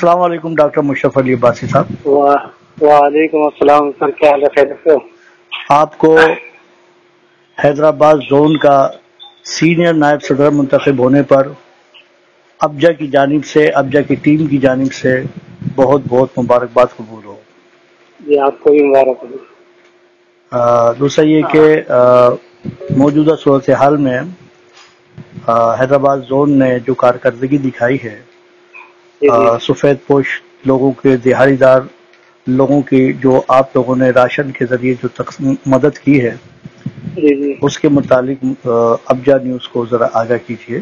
अस्सलाम वालेकुम डॉक्टर मुशर्रफ अली अब्बासी साहब। वालेकुम अस्सलाम सर, क्या हाल है? खैरियत से हो? आपको हैदराबाद जोन का सीनियर नायब सदर मुंतखब होने पर अब्जा की जानिब से, अब्जा की टीम की जानिब से बहुत बहुत मुबारकबाद कबूल हो। जी, आपको भी मुबारक हो। दूसरा ये कि मौजूदा सूरत हाल में हैदराबाद जोन ने जो कारकर्दगी दिखाई है, जी जी सफ़ेद पोश लोगों के, दिहाड़ीदार लोगों की जो आप लोगों ने राशन के जरिए जो मदद की है, जी जी। उसके मुतालिक अब्जा न्यूज़ को ज़रा आगाह कीजिए।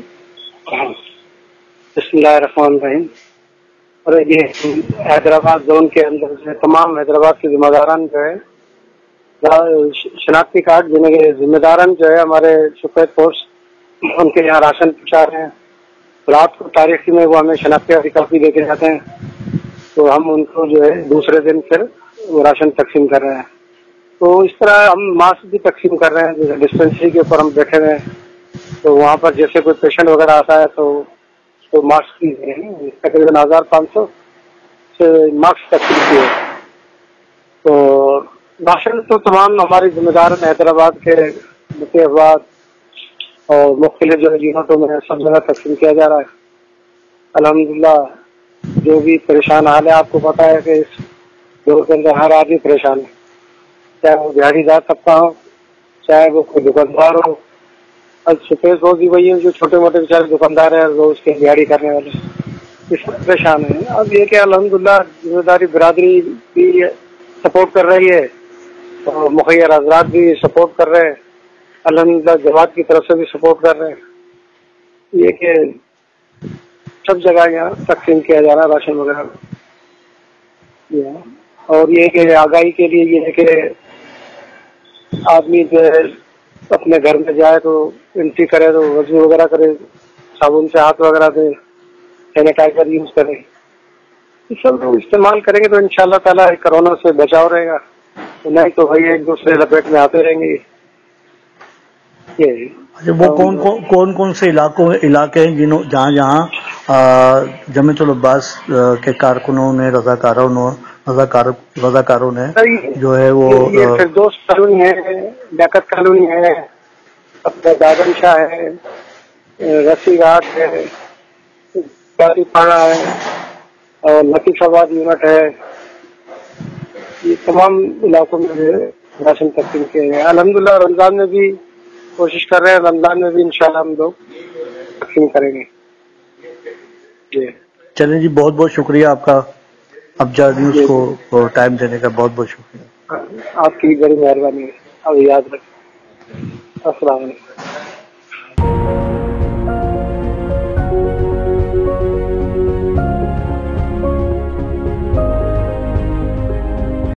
बिस्मिल्लाहिर्रहमानिर्रहीम। और ये हैदराबाद जोन के अंदर से तमाम हैदराबाद के जिम्मेदारान जो है शनाख्ती कार्ड देने के जिम्मेदारान जो है हमारे सफेद पोस्ट, उनके यहाँ राशन पहुँचा रहे हैं। रात को तारीखी में वो हमें शनाख्ती कापी लेके जाते हैं, तो हम उनको जो है दूसरे दिन फिर वो राशन तकसीम कर रहे हैं। तो इस तरह हम मास्क भी तकसीम कर रहे हैं। जैसे डिस्पेंसरी के ऊपर हम बैठे हुए हैं, तो वहाँ पर जैसे कोई पेशेंट वगैरह आता है तो मास्क की तकरीबन 1500 से मास्क तकसीम किए। तो राशन तो तमाम हमारी जिम्मेदार हैदराबाद के मुख्ताबाद और मुख्तलिफ जो यूनिटों में सब जगह तकसीम किया जा रहा है। अल्हम्दुलिल्लाह जो भी परेशान हाल है, आपको पता है कि इस दौर के अंदर हर आदमी परेशान है, चाहे वो दिहाड़ीदार तबका हो, चाहे वो कोई दुकानदार हो। अब सफेद रोजी वही है जो छोटे मोटे बेचारे दुकानदार है, रोज के दिहाड़ी करने वाले, ये सब परेशान है। अब ये कि अल्हम्दुलिल्लाह जिम्मेदारी बिरादरी भी सपोर्ट कर रही है और मुखिया हजरात भी सपोर्ट कर रहे हैं। अल्हम्दुलिल्लाह जमात की तरफ से भी सपोर्ट कर रहे हैं। ये कि सब जगह यहाँ तकसीम किया जा रहा है राशन वगैरह। और ये कि आगाही के लिए ये है कि आदमी जो है अपने घर में जाए तो एंट्री करे, तो वजू वगैरह करे, साबुन से हाथ वगैरह दे, सैनिटाइजर यूज करे। ये सब लोग इस्तेमाल करेंगे तो इंशाल्लाह ताला कोरोना से बचाव रहेगा, तो नहीं तो भाई एक दूसरे लपेट में आते रहेंगे। अच्छा, वो कौन कौन से इलाके हैं जहाँ जमीयतुल अब्बास के कारकुनों ने, रजाकारों ने जो है वो ये फिरदौस कॉलोनी है, डाकत कॉलोनी है, अपना दादन शाह है, रसी घाट है, पाड़ा है और लतीफाबाद यूनिट है। ये तमाम इलाकों में जो है राशन तकसीम किए गए। अल्हम्दुलिल्लाह रमजान में भी कोशिश कर रहे हैं, रमजान में भी इंशाल्लाह हम लोग तकसीम करेंगे। चलें जी, बहुत बहुत शुक्रिया आपका अब्जा न्यूज़ को टाइम देने का, बहुत बहुत शुक्रिया। आपकी बड़ी मेहरबानी है। अब याद रखें। अस्सलाम वालेकुम।